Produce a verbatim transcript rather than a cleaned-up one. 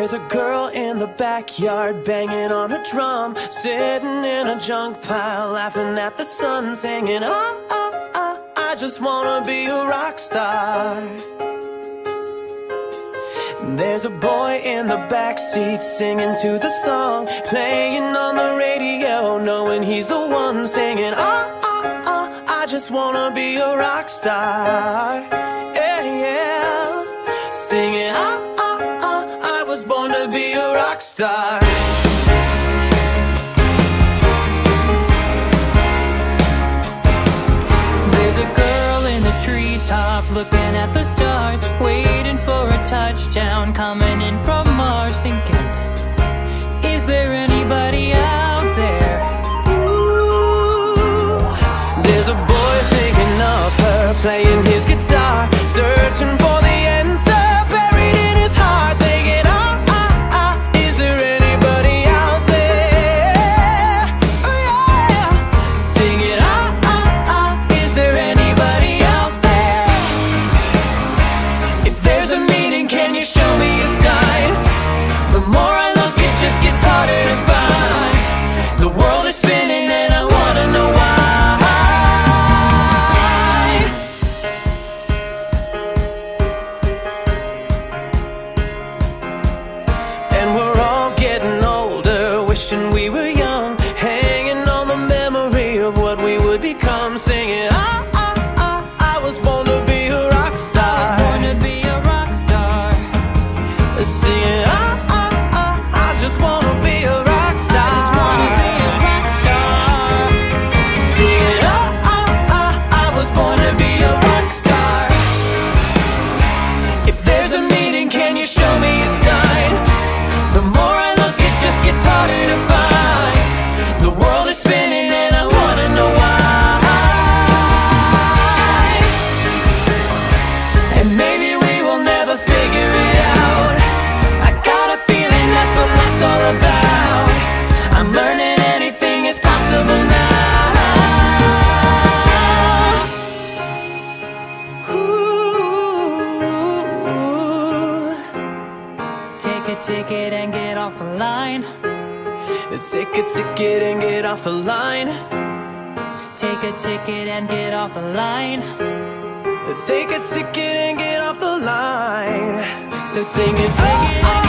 There's a girl in the backyard banging on her drum, sitting in a junk pile, laughing at the sun, singing, ah, ah, ah, I just wanna be a rock star. There's a boy in the backseat singing to the song, playing on the radio, knowing he's the one, singing, ah, ah, ah, I just wanna be a rock star. Yeah, yeah, singing, ah, was born to be a rock star. There's a girl in the treetop looking at the stars, waiting for a touchdown coming in from Mars, thinking, is there anybody out there? Ooh. There's a boy thinking of her, playing his guitar, searching for the answer buried in his heart, thinking, we were young, hanging on the memory of what we would become, singing, ah, ah, ah, I was born to be a rock star. I was born to be a rock star. Singing, ah, ah, ah, I just wanna be a rock star. I just wanna be a rock star. Singing, ah, ah, ah, I was born to be a rock star. If there's a meaning, can you show me a sign? The more I look, it just gets harder to find. The world is spinning and I wanna know why. And maybe we will never figure it out. I got a feeling that's what life's all about. I'm learning anything is possible now. Ooh. Take a ticket and get off the line. Take a ticket and get off the line. Take a ticket and get off the line. Take a ticket and get off the line. So sing it, take it.